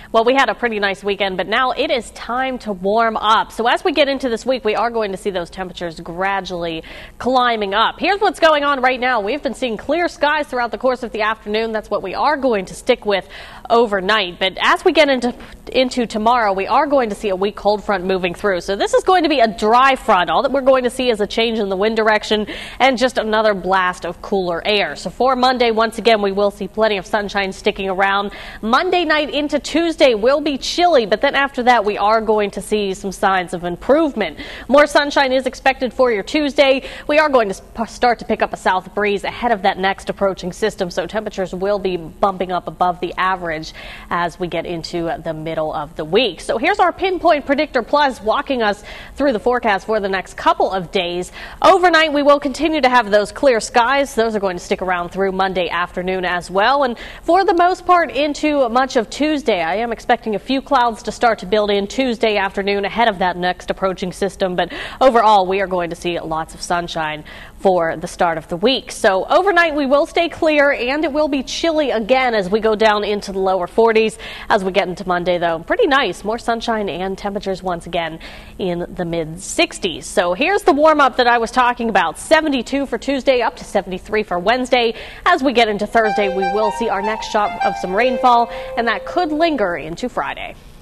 Well, we had a pretty nice weekend, but now it is time to warm up. So as we get into this week, we are going to see those temperatures gradually climbing up. Here's what's going on right now. We've been seeing clear skies throughout the course of the afternoon. That's what we are going to stick with overnight. But as we get into tomorrow, we are going to see a weak cold front moving through. So this is going to be a dry front. All that we're going to see is a change in the wind direction and just another blast of cooler air. So for Monday, once again, we will see plenty of sunshine sticking around. Monday night into Tuesday will be chilly, but then after that we are going to see some signs of improvement. More sunshine is expected for your Tuesday. We are going to start to pick up a south breeze ahead of that next approaching system, so temperatures will be bumping up above the average as we get into the middle of the week. So here's our Pinpoint Predictor Plus walking us through the forecast for the next couple of days. Overnight we will continue to have those clear skies. Those are going to stick around through Monday afternoon as well, and for the most part into much of Tuesday. I am expecting a few clouds to start to build in Tuesday afternoon ahead of that next approaching system, but overall we are going to see lots of sunshine for the start of the week. So overnight we will stay clear and it will be chilly again as we go down into the lower 40s. As we get into Monday though, pretty nice, more sunshine and temperatures once again in the mid 60s. So here's the warm up that I was talking about. 72 for Tuesday, up to 73 for Wednesday. As we get into Thursday, we will see our next shot of some rainfall, and that could linger into Friday.